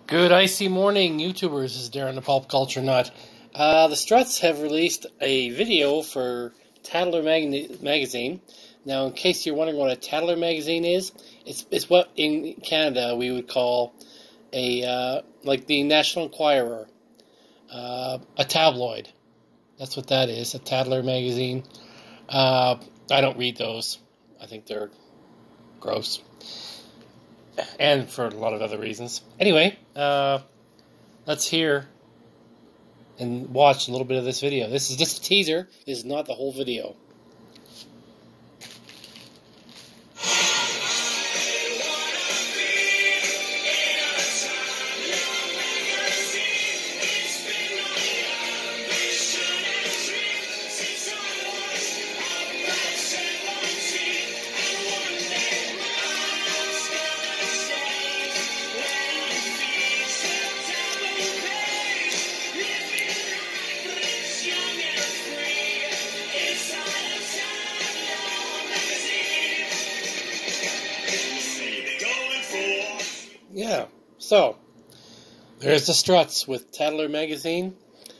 Good icy morning, YouTubers. This is Darren the Pulp Culture Nut. The Struts have released a video for Tatler magazine. Now, in case you're wondering what a Tatler magazine is, it's what in Canada we would call like the National Enquirer, a tabloid. That's what that is, a Tatler magazine. I don't read those. I think they're gross. And for a lot of other reasons. Anyway, let's hear and watch a little bit of this video. This is just a teaser. This is not the whole video. Yeah, so there's the Struts with Tatler magazine.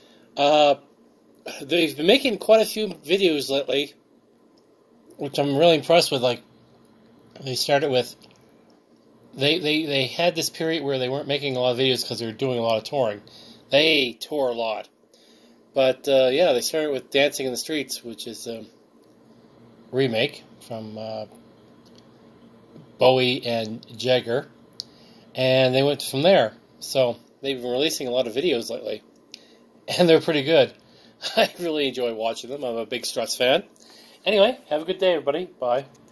They've been making quite a few videos lately, which I'm really impressed with. Like, they started with, they had this period where they weren't making a lot of videos because they were doing a lot of touring. They tour a lot. But, yeah, they started with Dancing in the Streets, which is a remake from Bowie and Jagger. And they went from there. So they've been releasing a lot of videos lately. And they're pretty good. I really enjoy watching them. I'm a big Struts fan. Anyway, have a good day, everybody. Bye.